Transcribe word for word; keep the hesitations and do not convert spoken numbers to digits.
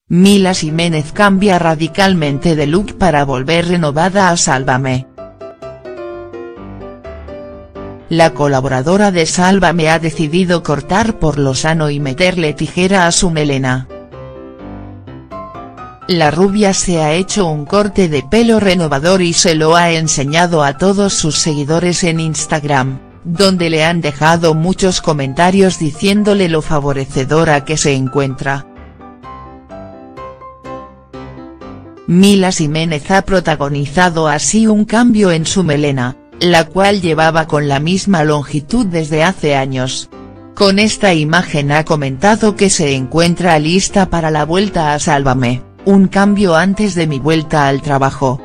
Mila Jiménez cambia radicalmente de look para volver renovada a Sálvame. La colaboradora de Sálvame ha decidido cortar por lo sano y meterle tijera a su melena. La rubia se ha hecho un corte de pelo renovador y se lo ha enseñado a todos sus seguidores en Instagram, donde le han dejado muchos comentarios diciéndole lo favorecedora que se encuentra. Mila Jiménez ha protagonizado así un cambio en su melena, la cual llevaba con la misma longitud desde hace años. Con esta imagen ha comentado que se encuentra lista para la vuelta a Sálvame, un cambio antes de mi vuelta al trabajo.